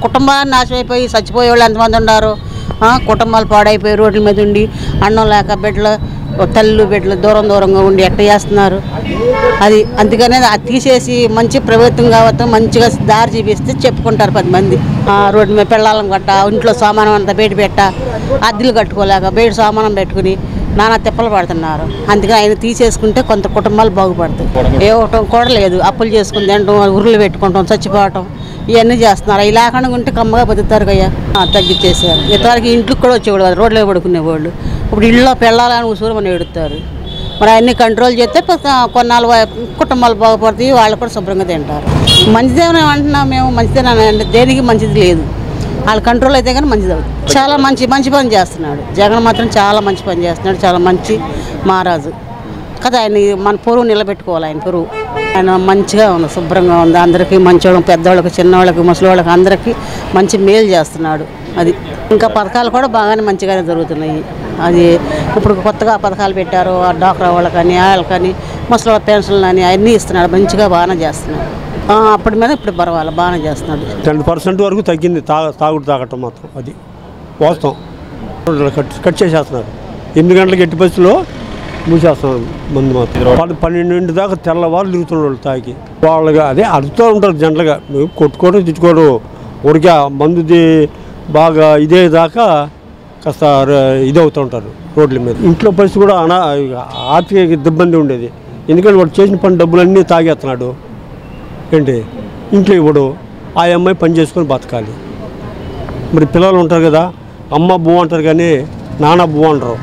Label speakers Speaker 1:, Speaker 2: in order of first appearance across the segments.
Speaker 1: కుటుంబాన్ని నాశనం అయిపోయి చచ్చిపోయే వాళ్ళు ఎంతమంది ఉన్నారు. కుటుంబాలు పాడైపోయి రోడ్ల మీద ఉండి అన్నం లేక బిడ్డలు తల్లు బిడ్డలు దూరంగా ఉండి ఎట్ట చేస్తున్నారు. అది అందుకనే అది తీసేసి మంచి ప్రభుత్వం కావద్దు, మంచిగా దారి చూపిస్తే చెప్పుకుంటారు 10 మంది. రోడ్డు మీద పెళ్ళాలం గట్ట ఇంట్లో సామానం అంతా బయట పెట్ట అద్దెలు కట్టుకోలేక బయట సామానం పెట్టుకుని నానా తిప్పలు పడుతున్నారు. అందుకని ఆయన తీసేసుకుంటే కొంత కుటుంబాలు బాగుపడతాయి. ఇవ్వటం కూడా లేదు, అప్పులు చేసుకుని తినడం, ఉరులు పెట్టుకుంటాం, చచ్చిపోవటం ఇవన్నీ చేస్తున్నారు. అవి లేకుండా ఉంటే కమ్మగా బతుకుతారు కయ్యా. తగ్గించేసారు. ఇంతవరకు ఇంట్లోకి కూడా వచ్చేవాడు కాదు, రోడ్లో పడుకునేవాళ్ళు. ఇప్పుడు ఇళ్ళలో పెళ్ళాలని ఉసూరమని ఎడుతారు. మరి అన్ని కంట్రోల్ చేస్తే కొన్నాళ్ళు కుటుంబాలు బాగుపడతాయి, వాళ్ళు కూడా శుభ్రంగా తింటారు. మంచిదేమో అంటున్నాం మేము, మంచిదేనండి, దేనికి మంచిది లేదు. వాళ్ళ కంట్రోల్ అయితే కానీ మంచిది అవుతుంది. చాలా మంచి పని చేస్తున్నాడు జగన్, మాత్రం చాలా మంచి పని చేస్తున్నాడు. చాలా మంచి మహారాజు కదా. ఆయన మన పొరుగు నిలబెట్టుకోవాలి. ఆయన పొరుగు ఆయన మంచిగా ఉంది, శుభ్రంగా ఉంది. అందరికీ మంచివాళ్ళకి, పెద్దవాళ్ళకి, చిన్నవాళ్ళకి, ముసలివాళ్ళకి అందరికీ మంచి మేలు చేస్తున్నాడు. అది ఇంకా పథకాలు కూడా బాగానే మంచిగానే జరుగుతున్నాయి. అది ఇప్పుడు కొత్తగా పథకాలు పెట్టారు, ఆ డాక్టర్ వాళ్ళకని వాళ్ళకని ముసలి పెన్షన్లు అని అన్నీ ఇస్తున్నాడు. మంచిగా బాగానే చేస్తున్నాడు. అప్పటి మీద ఇప్పుడు పర్వాలేదు, బాగానే చేస్తున్నాడు.
Speaker 2: 10% వరకు తగ్గింది తాగుడు తాగటం మాత్రం. అది వాస్తవం. కట్ చేసేస్తున్నారు. 8 గంటలకు ఎట్టి పరిస్థితుల్లో మూసేస్తున్నారు మందు మాత్రం. 12 దాకా తెల్లవారు తిరుగుతున్నారు వాళ్ళు తాగి. వాళ్ళగా అదే అడుగుతూ ఉంటారు జనరల్గా, కొట్టుకోవడం తిట్టుకోవడం. ఉడికే మందుది బాగా ఇదే దాకా కాస్త ఇదవుతూ ఉంటారు రోడ్ల మీద. ఇంట్లో పరిస్థితి కూడా ఆర్థిక ఇబ్బంది ఉండేది. ఎందుకంటే వాడు చేసిన పని డబ్బులన్నీ తాగేస్తున్నాడు. ఏంటి ఇంట్లో ఇవ్వడు, ఆ అమ్మాయి పని చేసుకొని బతకాలి. మరి పిల్లలు ఉంటారు కదా, అమ్మ బువ్వ అంటారు కానీ నాన్న బువ్వ అంటారు.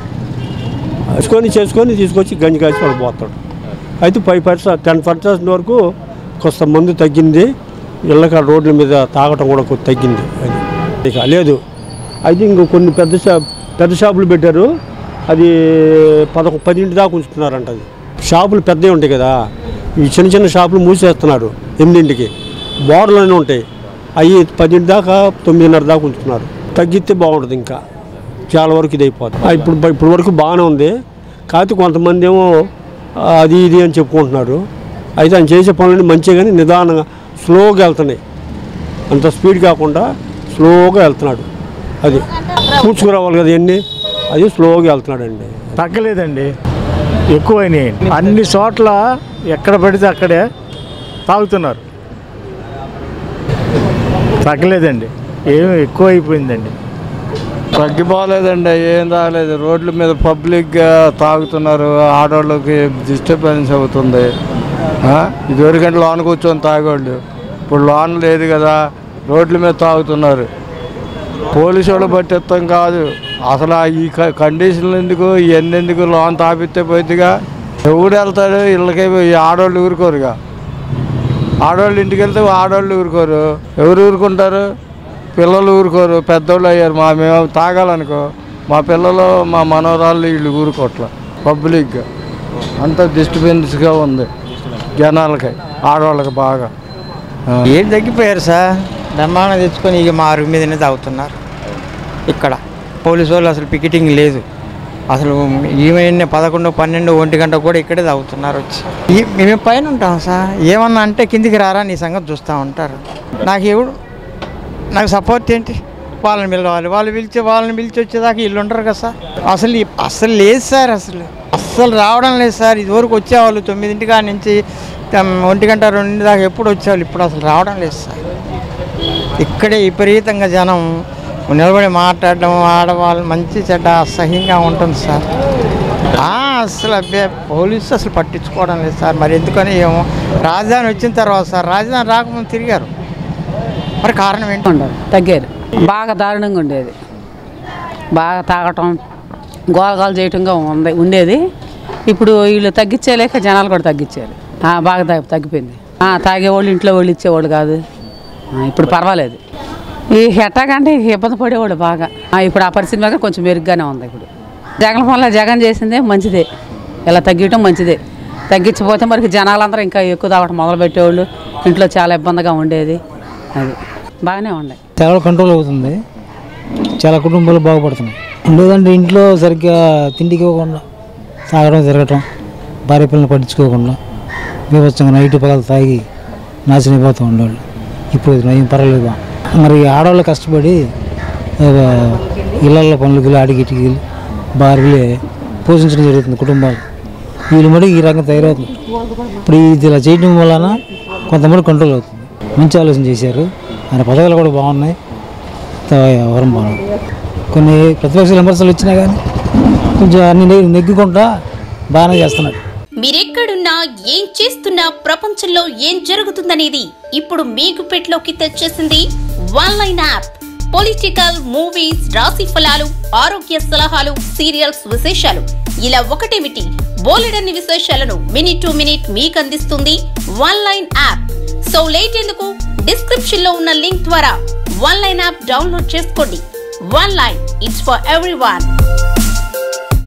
Speaker 2: చేసుకొని తీసుకొచ్చి గంజి కాసి వాడు పోతాడు. అయితే 10% వరకు కొంత మందు తగ్గింది. ఇళ్ళక రోడ్ల మీద తాగటం కూడా కొంచెం తగ్గింది. అది ఇక లేదు. అయితే ఇంకో కొన్ని పెద్ద షాపులు పెట్టారు. అది 10 దాకా ఉంచుతున్నారంట. అది షాపులు పెద్దవి ఉంటాయి కదా, ఈ చిన్న షాపులు మూసేస్తున్నారు 8ంటికి. బోర్డులోనే ఉంటాయి అవి 10 దాకా 9:30 దాకా ఉంచుతున్నారు. తగ్గితే బాగుంటుంది. ఇంకా చాలా వరకు ఇది అయిపోతుంది. ఇప్పుడు వరకు బాగానే ఉంది. కాకపోతే కొంతమంది ఏమో అది ఇది అని చెప్పుకుంటున్నారు. అయితే ఆయన చేసే పనులన్నీ మంచిగా కానీ నిదానంగా స్లోగా వెళ్తున్నాయి. అంత స్పీడ్ కాకుండా స్లోగా వెళ్తున్నాడు. అది కూర్చుకురావాలి కదా ఇవన్నీ, అది స్లోగా వెళ్తున్నాడు అండి.
Speaker 3: తగ్గలేదండి, ఎక్కువైనాయి. అన్ని చోట్ల ఎక్కడ పడితే అక్కడే తాగుతున్నారు. తగ్గలేదండి, ఏమి ఎక్కువ అయిపోయిందండి.
Speaker 4: తగ్గిపోలేదండి, ఏం రాలేదు. రోడ్ల మీద పబ్లిక్గా తాగుతున్నారు. ఆడవాళ్ళకి డిస్టర్బెన్స్ అవుతుంది. ఇదివరకంటే లోన కూర్చొని తాగేవాళ్ళు, ఇప్పుడు లోన లేదు కదా, రోడ్ల మీద తాగుతున్నారు. పోలీసు వాళ్ళు పట్టిస్తాం కాదు అసలు. ఈ కండిషన్లు ఎందుకు, ఇవన్నీ ఎందుకు? లోన్ తాపిస్తే పోయిగా ఎవడు వెళ్తాడు ఇళ్ళకి? ఆడవాళ్ళు ఊరుకోరుగా. ఆడవాళ్ళు ఇంటికి వెళ్తే ఆడవాళ్ళు ఊరుకోరు. ఎవరు ఊరుకుంటారు? పిల్లలు ఊరుకోరు. పెద్దోళ్ళు అయ్యారు. మేము తాగాలనుకో మా పిల్లలు, మా మనవరాళ్ళు వీళ్ళు ఊరుకోవట్ల. పబ్లిక్గా అంత డిస్టర్బెన్స్గా ఉంది జనాలకి, ఆడవాళ్ళకి బాగా.
Speaker 5: ఏం తగ్గిపోయారు సార్, దమ్మాన తెచ్చుకొని ఇక మా అరుగు మీదనే తాగుతున్నారు. ఇక్కడ పోలీసు వాళ్ళు అసలు పికెటింగ్ లేదు. అసలు ఈమె 11, 12, 1 గంట కూడా ఇక్కడే తాగుతున్నారు వచ్చి. మేము పైన ఉంటాం సార్, ఏమన్నా అంటే కిందికి రారా నీ సంగతి చూస్తూ ఉంటారు. నాకు సపోర్ట్ ఏంటి? వాళ్ళని పిలవాలి, వాళ్ళని పిలిచి వచ్చేదాకా వీళ్ళు ఉంటారు కదా సార్. అసలు లేదు సార్, అస్సలు రావడం లేదు సార్. ఇదివరకు వచ్చేవాళ్ళు 9 కాడ నుంచి 1 గంట 2 దాకా ఎప్పుడు వచ్చేవాళ్ళు. ఇప్పుడు అసలు రావడం లేదు సార్. ఇక్కడే విపరీతంగా జనం నిలబడి మాట్లాడడం, ఆడవాళ్ళు మంచి చెడ్డ అసహ్యంగా ఉంటుంది సార్. అసలు పోలీసు అసలు పట్టించుకోవడం లేదు సార్. మరి ఎందుకని ఏమో. రాజధాని వచ్చిన తర్వాత సార్, రాజధాని రాకముందు తిరిగారు. మరి కారణం ఏంటి?
Speaker 1: తగ్గారు. బాగా దారుణంగా ఉండేది. బాగా తాగటం, గోలగాలు చేయటంగా ఉండేది. ఇప్పుడు వీళ్ళు తగ్గించేలేక జనాలు కూడా తగ్గించారు. బాగా తగ్గిపోయింది. తాగేవాళ్ళు ఇంట్లో వాళ్ళు ఇచ్చేవాళ్ళు కాదు. ఇప్పుడు పర్వాలేదు. ఈ ఎట్టాకంటే ఇబ్బంది పడేవాళ్ళు బాగా. ఇప్పుడు ఆ పరిస్థితి మీద కొంచెం మెరుగ్గానే ఉంది. ఇప్పుడు జగన్ వల్ల జగన్ చేసిందే మంచిదే, ఇలా తగ్గటం మంచిదే. తగ్గించకపోతే మరి జనాలందరూ ఇంకా ఎక్కువ తాగటం మొదలు పెట్టేవాళ్ళు. ఇంట్లో చాలా ఇబ్బందిగా ఉండేది. అది బాగానే ఉండే.
Speaker 6: చాలా కంట్రోల్ అవుతుంది, చాలా కుటుంబాలు బాగుపడుతున్నాయి. ఉండేదంటే ఇంట్లో సరిగ్గా తిండికి ఇవ్వకుండా తాగడం, తిరగటం, భార్య పిల్లలు పట్టించుకోకుండా బీభత్సంగా నైట్ పగలు తాగి నాశనం అయిపోతూ ఉండేవాళ్ళు. ఇప్పుడు ఏం పర్వాలేదు. మరి ఆడవాళ్ళు కష్టపడి ఇళ్ళల్లో పనులకి అడిగిటికి భార్యలే పోషించడం జరుగుతుంది కుటుంబాలు. వీళ్ళు మటుకు ఈ రకంగా తయారవుతుంది. ఇప్పుడు ఇది ఇలా చేయడం వలన కొంతమంది కంట్రోల్ అవుతుంది. మంచి ఆలోచన చేశారు. ఆయన పథకాలు కూడా బాగున్నాయి, వ్యవహారం బాగుంది. కొన్ని ప్రతిపక్ష విమర్శలు వచ్చినా కానీ కొంచెం అన్ని నెగ్గుకుంటా బాగానే చేస్తున్నాడు.
Speaker 7: మీరెక్కడున్నా ఏం చేస్తున్నా ప్రపంచంలో ఏం జరుగుతుందనేది ఇప్పుడు మీ గుప్పెట్లోకి తెచ్చేసింది ఆన్లైన్ యాప్. పొలిటికల్, మూవీస్, రాశి ఫలాలు, ఆరోగ్య సలహాలు, సీరియల్స్ విశేషాలు ఇలా ఒకటేమిటి బోలెడన్ని విశేషాలను మినిట్ టు మినిట్ మీకు అందిస్తుంది ఆన్లైన్ యాప్. సో లేట్ ఎందుకు, డిస్క్రిప్షన్ లో ఉన్న లింక్ ద్వారా ఆన్లైన్ యాప్ డౌన్లోడ్ చేసుకోండి. Online, it's for everyone.